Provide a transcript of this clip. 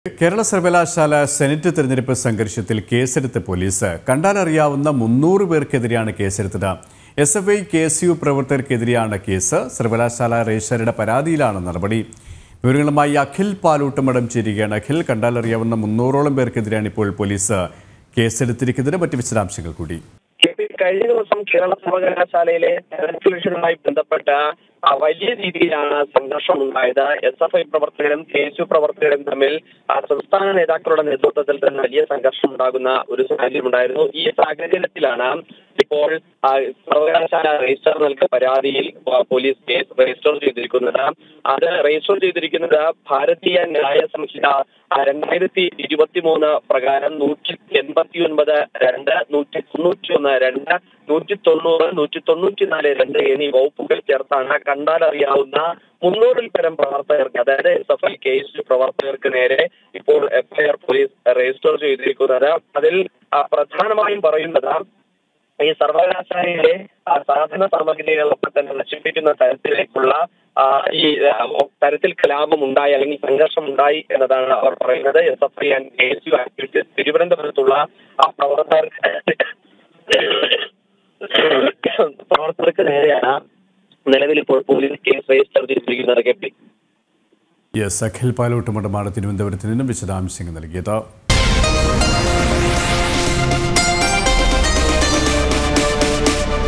കേരള സർവകലാശാല സെനറ്റ് തെരഞ്ഞെടുപ്പ് സംഘർഷത്തിൽ കേസെടുത്ത പോലീസ് കണ്ടാലറിയാവുന്ന 300 പേർക്കെതിരെയാണ് കേസെടുത്തത്. SFI KSU പ്രവർത്തകർക്കെതിരെയാണ് കേസ്. സർവകലാശാല രജിസ്ട്രാറുടെ പരാതിയിലാണ് നടപടി. വിവരങ്ങളുമായി അഖിൽ പാലൂട്ടുമടം ചേരുകയാണ്. അഖിൽ, കണ്ടാലറിയാവുന്ന 300ഓളം പേർക്കെതിരെയാണ് ഇപ്പോൾ പോലീസ് കേസെടുത്തിരിക്കുന്നത്. മറ്റ് വിശദാംശങ്ങൾ കൂടി. കഴിഞ്ഞ ദിവസം കേരള സർവകലാശാലയിലെ സെലക്ഷനുമായി ബന്ധപ്പെട്ട വലിയ രീതിയിലാണ് സംഘർഷം ഉണ്ടായത്. SFI പ്രവർത്തകരും KSU പ്രവർത്തകരും തമ്മിൽ സംസ്ഥാന നേതാക്കളുടെ നേതൃത്വത്തിൽ തന്നെ വലിയ സംഘർഷം ഉണ്ടാകുന്ന ഒരു സാഹചര്യം ഉണ്ടായിരുന്നു. ഈ സാഹചര്യത്തിലാണ് ഇപ്പോൾ സർവകലാശാല രജിസ്ട്രാർ നൽകിയ പരാതിയിൽ പോലീസ് കേസ് രജിസ്റ്റർ ചെയ്തിരിക്കുന്നത്. അത് രജിസ്റ്റർ ചെയ്തിരിക്കുന്നത് ഭാരതീയ ന്യായ സംഹിത 2023 പ്രകാരം 189(2), 191(2), 190, 194(2) എന്നീ വകുപ്പുകൾ ചേർത്താണ് കണ്ടാലറിയാവുന്ന 300-ൽ പരം പ്രവർത്തകർക്ക്, അതായത് SFI KSU പ്രവർത്തകർക്ക് നേരെ ഇപ്പോൾ FIR പോലീസ് രജിസ്റ്റർ ചെയ്തിരിക്കുന്നത്. അതിൽ പ്രധാനമായും പറയുന്നത് ഈ സർവകലാശാലയിലെ സാധന സാമഗ്രികളൊക്കെ തന്നെ നശിപ്പിക്കുന്ന തരത്തിലേക്കുള്ള ഈ തരത്തിൽ കലാപം ഉണ്ടായി അല്ലെങ്കിൽ സംഘർഷം ഉണ്ടായി എന്നതാണ് അവർ പറയുന്നത്. SFI ആൻഡ് KSU ആക്ടിവിറ്റീസ് തിരുവനന്തപുരത്തുള്ള പ്രവർത്തകർക്ക് നേരെയാണ് നിലവിൽ ഇപ്പോൾ പോലീസ് കേസ് രജിസ്റ്റർ ചെയ്തിരിക്കുന്നത്. അഖിൽ പാലൂട്ടുമടമാണ് തിരുവനന്തപുരത്ത് നിന്നും വിശദാംശങ്ങൾ നൽകിയത്.